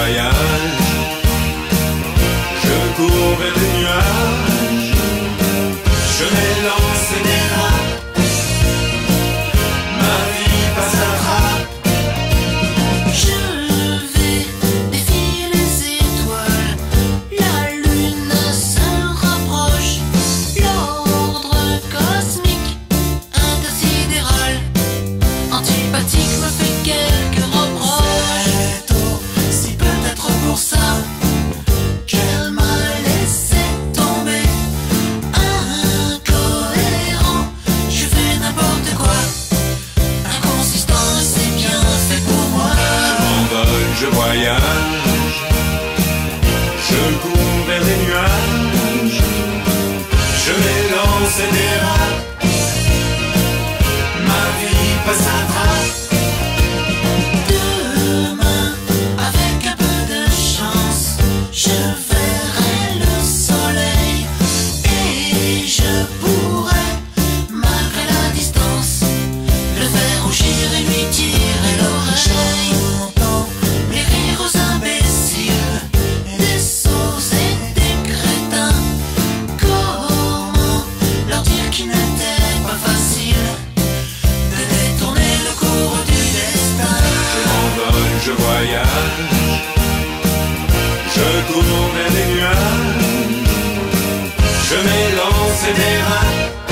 voyage, je cours vers les nuages, je m'élance et dérape, ma vie passe à trappe. Je vais défier les étoiles, la lune se rapproche, l'ordre cosmique intersidéral antipathique me fait quelques reproches. C'est aussi peut-être pour ça qu'elle m'a laissé tomber. Incohérent, je fais n'importe quoi, inconsistant, c'est bien fait pour moi. Je m'envole, je voyage, je cours vers les nuages, je m'élance et dérape, ma vie passe à trappe. Demain, avec un peu de chance, je verrai le soleil et je pourrai, malgré la distance, le faire rougir et lui tirer l'oreille. j'entends Les rires imbéciles des sots et des crétins. Comment leur dire qu'il n'était pas facile de détourner le cours du destin? Je m'envole, je voyage, je cours vers les nuages, je m'élance et dérape,